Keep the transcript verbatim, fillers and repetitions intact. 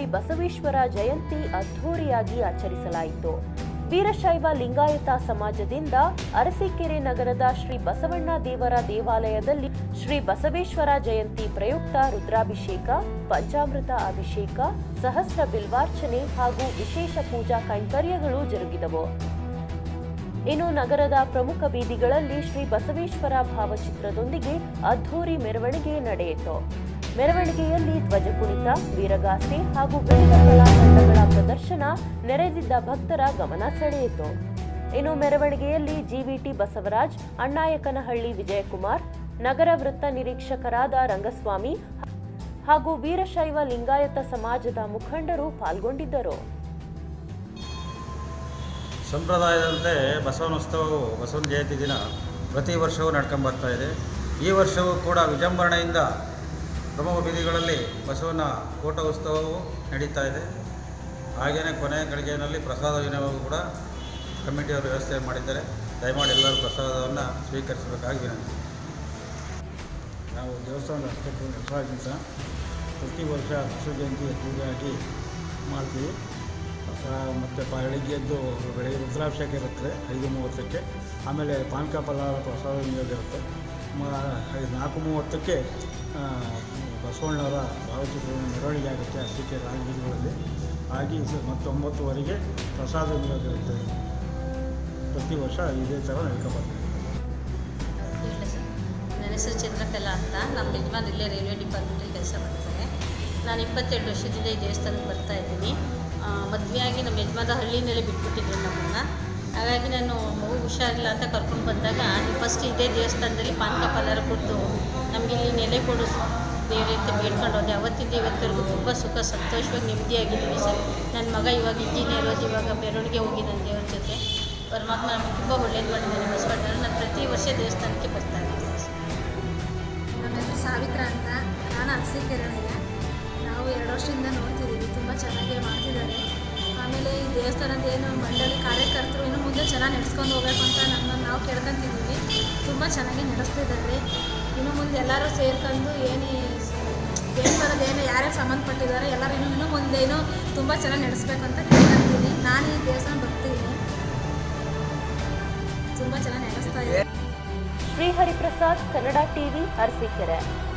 ಶ್ರೀ ಬಸವೇಶ್ವರ ಜಯಂತಿ ಅದ್ಧೂರಿಯಾಗಿ ಆಚರಿಸಲಾಯಿತು. ವೀರಶೈವ ಲಿಂಗಾಯತ ಸಮಾಜದಿಂದ ಅರಸೀಕೆರೆ ನಗರದ ಶ್ರೀ ಬಸವಣ್ಣ ದೇವರ ದೇವಾಲಯದಲ್ಲಿ ಶ್ರೀ ಬಸವೇಶ್ವರ ಜಯಂತಿ ಪ್ರಯುಕ್ತ ರುದ್ರಾಭಿಷೇಕ, ಪಂಚಾಮೃತ ಅಭಿಷೇಕ, ಸಹಸ್ರ ಬಿಲ್ವಾರ್ಚನೆ ಹಾಗೂ ವಿಶೇಷ ಪೂಜಾ ಕೈಂಕರ್ಯಗಳು ಜರುಗಿದವು. ಇನ್ನು ನಗರದ ಪ್ರಮುಖ ಬೀದಿಗಳಲ್ಲಿ ಶ್ರೀ ಬಸವೇಶ್ವರ ಭಾವಚಿತ್ರದೊಂದಿಗೆ ಅದ್ಧೂರಿ ಮೆರವಣಿಗೆ ನಡೆಯಿತು. ಮೆರವಣಿಗೆಯಲ್ಲಿ ಧ್ವಜ ಕುಣಿತ, ವೀರಗಾಸೆ ಹಾಗೂ ವಿವಿಧ ಕಲಾ ತಂಡಗಳ ಪ್ರದರ್ಶನ ನೆರೆದಿದ್ದ ಭಕ್ತರ ಗಮನ ಸೆಳೆಯಿತು. ಇನ್ನು ಮೆರವಣಿಗೆಯಲ್ಲಿ ಜಿವಿಟಿ ಬಸವರಾಜ್, ಅಣ್ಣಾಯಕನಹಳ್ಳಿ ವಿಜಯಕುಮಾರ್, ನಗರ ವೃತ್ತ ನಿರೀಕ್ಷಕರಾದ ರಂಗಸ್ವಾಮಿ ಹಾಗೂ ವೀರಶೈವ ಲಿಂಗಾಯತ ಸಮಾಜದ ಮುಖಂಡರು ಪಾಲ್ಗೊಂಡಿದ್ದರು. ಸಂಪ್ರದಾಯದಂತೆ ಬಸವನೋತ್ಸವವು ಬಸವನ ಜಯಂತಿ ದಿನ ಪ್ರತಿ ವರ್ಷವೂ ನಡ್ಕೊಂಡು ಬರ್ತಾ ಇದೆ. ಈ ವರ್ಷವೂ ಕೂಡ ವಿಜೃಂಭಣೆಯಿಂದ ಪ್ರಮುಖ ಬೀದಿಗಳಲ್ಲಿ ಬಸವನ ಓಟ ಉತ್ಸವವು ನಡೀತಾ ಇದೆ. ಹಾಗೆಯೇ ಕೊನೆಯ ಗಳಿಗೆಯಲ್ಲಿ ಪ್ರಸಾದ ವಿನಿಯೋಗ ಕೂಡ ಕಮಿಟಿಯವರು ವ್ಯವಸ್ಥೆ ಮಾಡಿದ್ದಾರೆ. ದಯಮಾಡಿ ಎಲ್ಲರೂ ಪ್ರಸಾದವನ್ನು ಸ್ವೀಕರಿಸಬೇಕಾಗಿ ವಿನಂತಿ. ನಾವು ದೇವಸ್ಥಾನದ ಅರ್ಚಕರು ಹೆಸರಾಗಿಂತ ಪ್ರತಿ ವರ್ಷ ಬಸವ ಜಯಂತಿ ಪೂಜೆಯಾಗಿ ಮಾಡ್ತೀವಿ. ಮತ್ತು ಬೆಳಗ್ಗೆ ಎದ್ದು ಬೆಳಗ್ಗೆ ರುದ್ರಾಭಿಷೇಕ ಇರುತ್ತೆ ಐದು ಮೂವತ್ತಕ್ಕೆ. ಆಮೇಲೆ ಪಾನಕ ಫಲಹಾರ ಪ್ರಸಾದ ವಿನಿಯೋಗ ಇರುತ್ತೆ. ನಾಲ್ಕು ಮೂವತ್ತಕ್ಕೆ ಬಸವಣ್ಣವರ ಭಾವಚಿತ್ರವನ್ನು ಮೆರವಣಿಗೆ ಆಗುತ್ತೆ ಅರಸೀಕೆರೆ ರಾಜಬೀದಿಗಳಲ್ಲಿ ಆಗಿ. ಮತ್ತು ಒಂಬತ್ತುವರೆಗೆ ಪ್ರಸಾದ ವಿನಿಯೋಗ ಇರುತ್ತೆ. ಪ್ರತಿ ವರ್ಷ ಇದೇ ಥರ ನಡ್ಕೊಬರ್ತೀವಿ. ನನ್ನ ಹೆಸರು ಚಂದ್ರಕಲಾ ಅಂತ. ನಮ್ಮ ಯಜಮಾನ್ ಇಲ್ಲೇ ರೈಲ್ವೆ ಡಿಪಾರ್ಟ್ಮೆಂಟಲ್ಲಿ ಕೆಲಸ ಮಾಡ್ತಾರೆ. ನಾನು ಇಪ್ಪತ್ತೆರಡು ವರ್ಷದಿಂದ ಈ ದೇವಸ್ಥಾನಕ್ಕೆ ಬರ್ತಾ ಇದ್ದೀನಿ. ಮದುವೆಯಾಗಿ ನಮ್ಮ ಯಜಮಾನ ಹಳ್ಳಿನಲ್ಲೇ ಬಿಟ್ಬಿಟ್ಟಿದ್ರು ನಮ್ಮನ್ನು. ಹಾಗಾಗಿ ನಾನು ಮಗು ಹುಷಾರಿಲ್ಲ ಅಂತ ಕರ್ಕೊಂಡು ಬಂದಾಗ ಫಸ್ಟ್ ಇದೇ ದೇವಸ್ಥಾನದಲ್ಲಿ ಪಾನಕ ಫಲಹಾರ ಕೊಟ್ಟು ನಮಗೆ ಇಲ್ಲಿ ನೆಲೆ ಕೊಡು ದೇವರಂತ ಬೇಡ್ಕೊಂಡು ಹೋದೆ. ಅವತ್ತಿಂದ ಇವತ್ತರೆಗೂ ತುಂಬ ಸುಖ ಸಂತೋಷವಾಗಿ ನೆಮ್ಮದಿಯಾಗಿದ್ದೀವಿ ಸರ್. ನನ್ನ ಮಗ ಇವಾಗ ಇಂಜಿನಿಯರ್ ಓದಿ ಇವಾಗ ಮೆರವಣಿಗೆ ಹೋಗಿ ನನ್ನ ದೇವ್ರ ಜೊತೆ ಪರಮಾತ್ಮ ನಮಗೆ ತುಂಬ ಒಳ್ಳೇದು ಮಾಡಿದ್ದಾನೆ ಬಸವಣ್ಣರು. ನಾನು ಪ್ರತಿ ವರ್ಷ ದೇವಸ್ಥಾನಕ್ಕೆ ಬರ್ತಾ ಇದ್ದೀನಿ ಸರ್. ನನ್ನ ಹೆಸರು ಸಾವಿತ್ರ ಅಂತ. ನಾನು ಅರಸೀಕೆರೆಯಲ್ಲಿದೆ. ನಾವು ಎರಡು ವರ್ಷದಿಂದ ನೋಡ್ತಿದ್ದೀವಿ, ತುಂಬ ಚೆನ್ನಾಗೇ ಮಾಡ್ತಿದ್ದಾರೆ. ಆಮೇಲೆ ಈ ದೇವಸ್ಥಾನದ ಏನು ಮಂಡಳಿ ಕಾರ್ಯಕರ್ತರು ಇನ್ನು ಮುಂದೆ ಚೆನ್ನಾಗಿ ನಡೆಸ್ಕೊಂಡು ಹೋಗಬೇಕು ಅಂತ ನಮ್ಮನ್ನು ನಾವು ಕೇಳ್ಕೊತಿದ್ದೀವಿ. ತುಂಬ ಚೆನ್ನಾಗಿ ನಡೆಸ್ತಿದ್ದಾರೆ. ಇನ್ನು ಮುಂದೆ ಎಲ್ಲರೂ ಸೇರ್ಕೊಂಡು ಏನು ದೇವಸ್ಥಾನದ ಏನು ಯಾರ್ಯಾರು ಸಂಬಂಧಪಟ್ಟಿದ್ದಾರೆ ಎಲ್ಲರೂ ಇನ್ನೂ ಇನ್ನೂ ಮುಂದೇನು ತುಂಬ ಚೆನ್ನಾಗಿ ನಡೆಸ್ಬೇಕು ಅಂತ ಕೇಳ್ಕೊತೀನಿ. ನಾನು ಈ ದೇವಸ್ಥಾನ ಬರ್ತೀನಿ, ತುಂಬ ಚೆನ್ನಾಗಿ ನಡೆಸ್ತಾ ಇದ್ದೀನಿ. ಶ್ರೀ ಹರಿಪ್ರಸಾದ್, ಕನ್ನಡ ಟಿವಿ, ಅರಸೀಕೆರೆ.